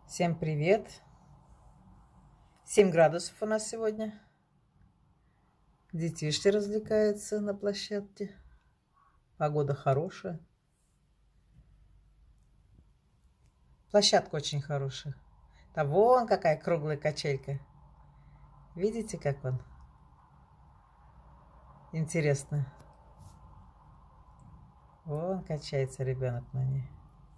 Всем привет! 7 градусов у нас сегодня. Детишки развлекаются на площадке. Погода хорошая. Площадка очень хорошая. Там вон какая круглая качелька. Видите, как он? Интересно. Вон качается ребенок на ней.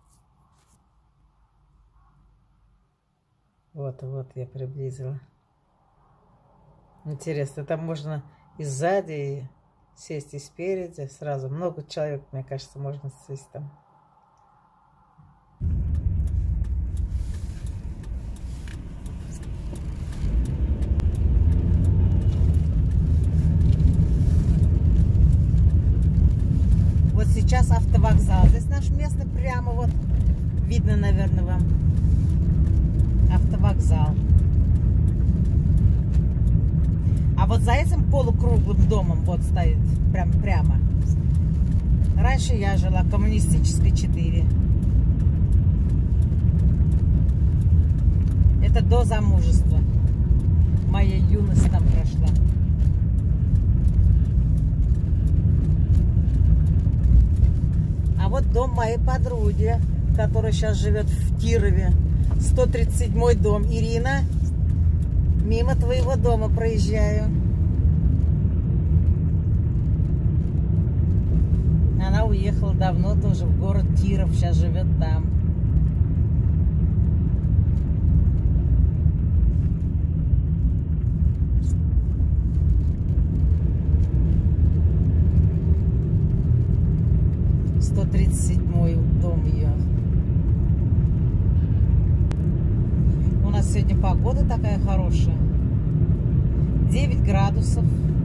Вот я приблизила. Интересно, там можно и сзади сесть, и спереди сразу. Много человек, мне кажется, можно сесть там. Вот сейчас автовокзал. Здесь наше место прямо вот видно, наверное, вам. Автовокзал. А вот за этим полукруглым домом вот стоит прямо. Раньше я жила в Коммунистической 4. Это до замужества. Моя юность там прошла. А вот дом моей подруги, которая сейчас живет в Кирове. 137-й дом. Ирина, мимо твоего дома проезжаю. Она уехала давно тоже в город Киров, сейчас живет там. Дом ее. У нас сегодня погода такая хорошая. 9 градусов.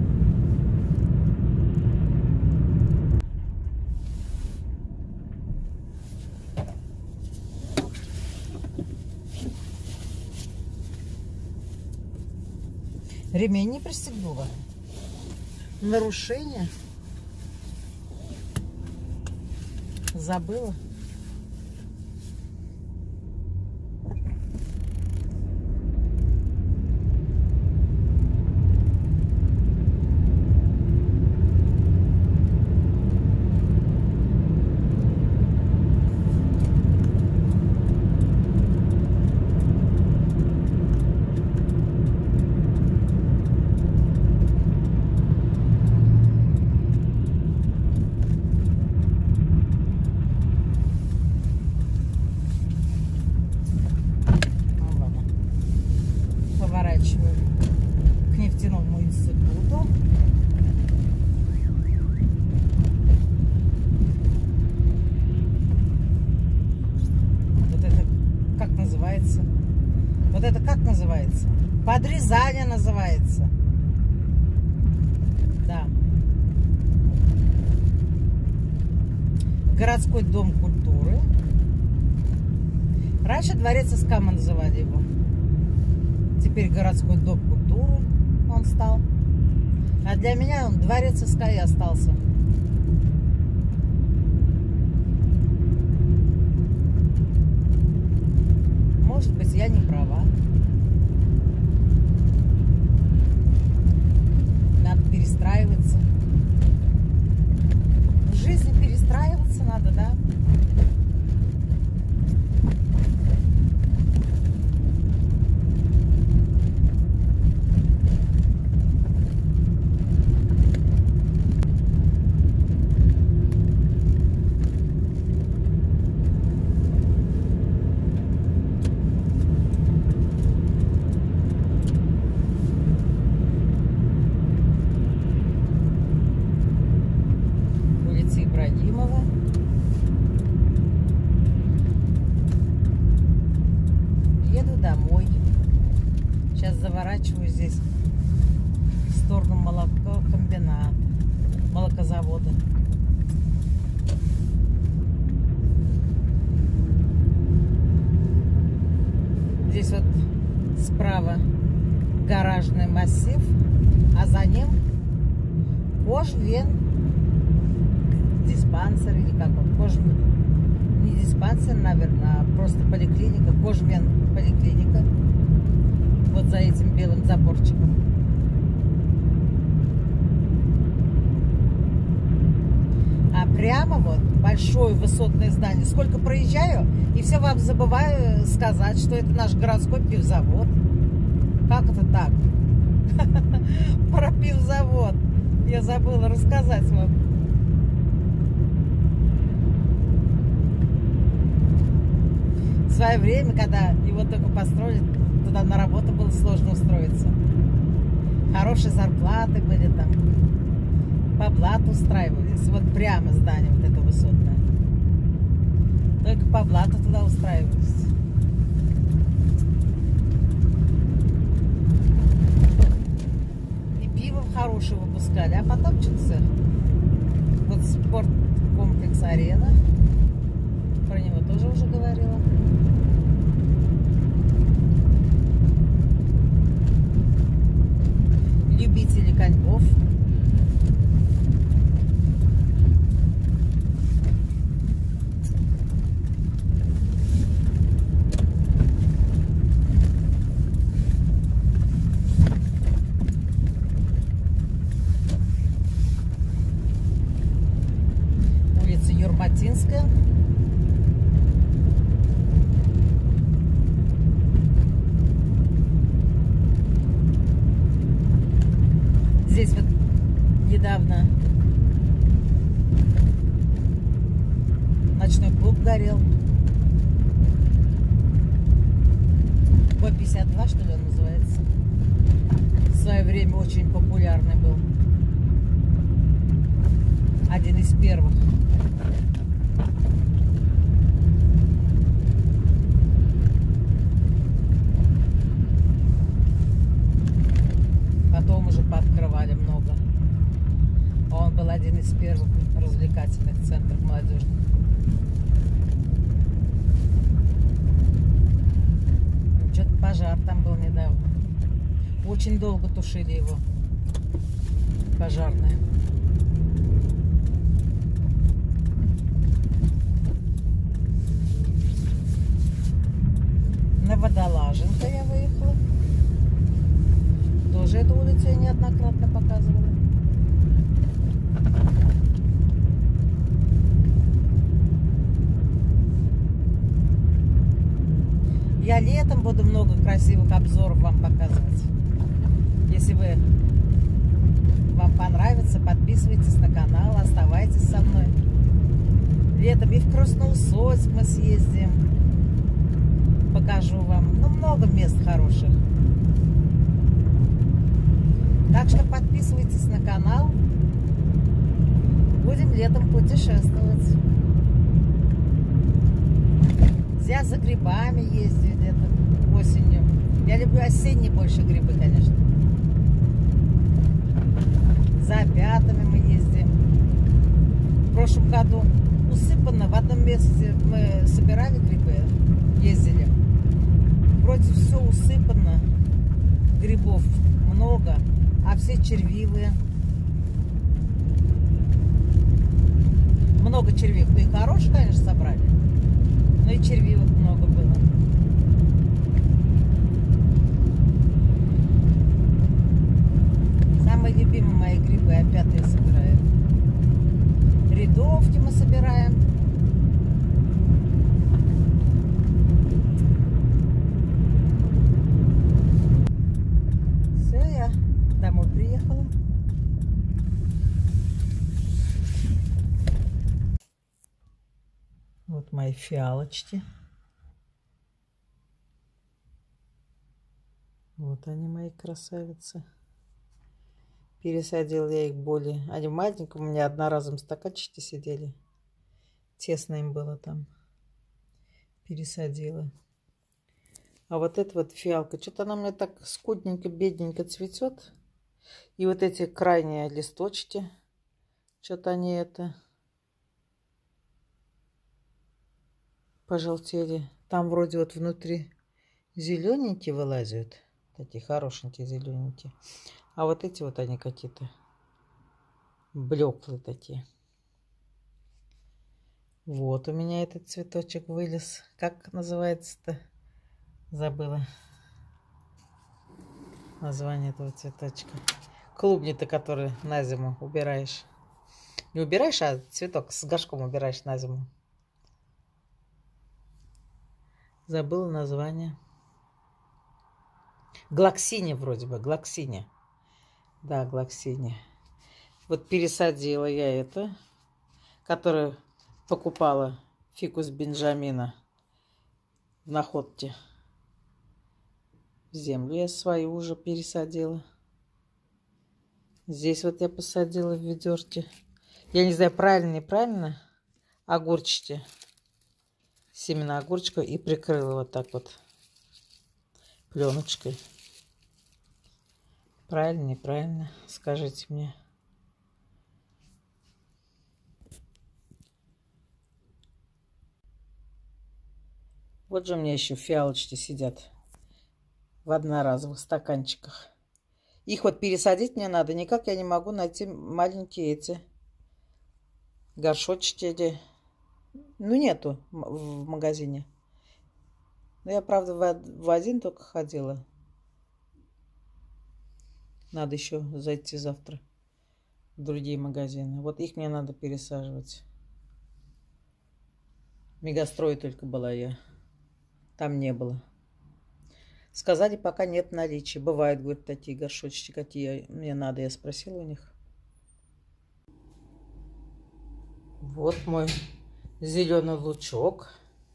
Ремень не пристегнула. Нарушение. Забыла. К нефтяному институту. Вот это как называется? Вот это как называется? Подрезание называется. Да. Городской дом культуры. Раньше дворец Искама называли его. Теперь городской дом культуры он стал. А для меня он дворец СКИ остался. Может быть, я не права. Надо перестраиваться. В жизни перестраиваться надо, да? Еду домой. Сейчас заворачиваю здесь в сторону молококомбината, молокозавода. Здесь вот справа гаражный массив, а за ним кожвен диспансер или как он, не диспансер, наверное, а просто поликлиника, Кожмен поликлиника. Вот за этим белым заборчиком. А прямо вот большое высотное здание. Сколько проезжаю, и все вам забываю сказать, что это наш городской пивзавод. Как это так? Про пивзавод. Я забыла рассказать вам. В свое время, когда его только построили, туда на работу было сложно устроиться. Хорошие зарплаты были там. По блату устраивались. Вот прямо здание вот это высотное. Только по блату туда устраивались. И пиво хорошее выпускали. А потом что-то вот спорткомплекс «Арена». Про него тоже уже говорила. Любители коньков. Улица Юрматинская. Здесь вот недавно ночной клуб горел. Б-52, что ли, он называется. В свое время очень популярный был. Один из первых. Потом уже пооткрывали много. Он был один из первых развлекательных центров молодежных. Что-то пожар там был недавно. Очень долго тушили его. Пожарные. На Водолаженко я выехала. Тоже эту улицу я неоднократно показывала. Я летом буду много красивых обзоров вам показывать. Если вам понравится, подписывайтесь на канал, оставайтесь со мной. Летом и в Красноусольск мы съездим. Покажу вам. Ну, много мест хороших. Так что подписывайтесь на канал. Будем летом путешествовать. Я за грибами ездила летом, осенью. Я люблю осенние больше грибы, конечно. За опятами мы ездим. В прошлом году усыпано. В одном месте мы собирали грибы, ездили. Вроде все усыпано. Грибов много, а все червивые. Много червивых. Ну и хороших, конечно, собрали. Но и червивых много было. Самые любимые мои грибы опять я собираю. Рядовки мы собираем. Все, я домой приехала. Вот мои фиалочки. Вот они, мои красавицы. Пересадила я их более. Они в маленьком, у меня одноразовом стаканчике сидели. Тесно им было там. Пересадила. А вот эта вот фиалка, что-то она у меня так скудненько, бедненько цветет. И вот эти крайние листочки, что-то они это пожелтели. Там вроде вот внутри зелененькие вылазят. Такие хорошенькие зелененькие. А вот эти вот они какие-то блеклые такие. Вот у меня этот цветочек вылез. Как называется-то? Забыла название этого цветочка. Клубни-то, которые на зиму убираешь. Не убираешь, а цветок с горшком убираешь на зиму. Забыла название. Глоксиния вроде бы, глоксиния. Да, глоксиния. Вот пересадила я это, которую покупала фикус Бенджамина в Находке. В землю я свою уже пересадила. Здесь вот я посадила в ведерке. Я не знаю, правильно, неправильно. Огурчики. Семена огурчика и прикрыла вот так вот пленочкой. Правильно, неправильно? Скажите мне. Вот же у меня еще фиалочки сидят в одноразовых стаканчиках. Их вот пересадить мне надо. Никак я не могу найти маленькие эти горшочки. Ну, нету в магазине. Ну, я, правда, в один только ходила. Надо еще зайти завтра в другие магазины. Вот их мне надо пересаживать. В Мегастрое только была я. Там не было. Сказали, пока нет наличия. Бывают, говорят, такие горшочки, какие мне надо. Я спросила у них. Вот мой зеленый лучок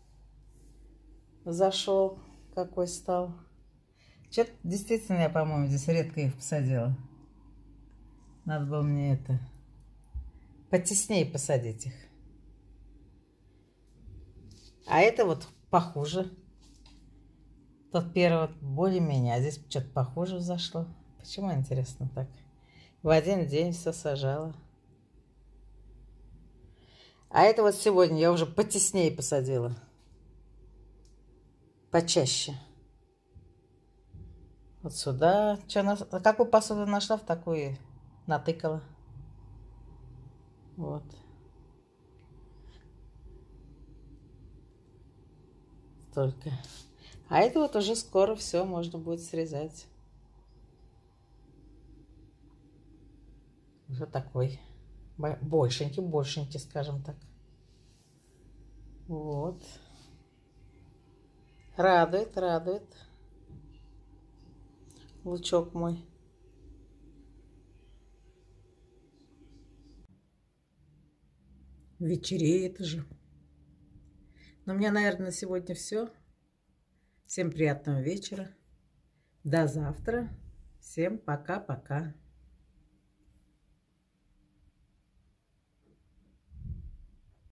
зашел, какой стал. Что-то действительно я, по-моему, здесь редко их посадила. Надо было мне это потеснее посадить их. А это вот похуже. Тот первый вот более-менее, а здесь что-то похуже зашло. Почему, интересно, так? В один день все сажала. А это вот сегодня я уже потеснее посадила. Почаще. Вот сюда. Какую посуду нашла, в такую натыкала. Вот. Столько. А это вот уже скоро все можно будет срезать. Уже такой большенький, скажем так. Вот. Радует. Лучок мой. Вечереет уже. Но у меня, наверное, на сегодня все. Всем приятного вечера. До завтра. Всем пока-пока.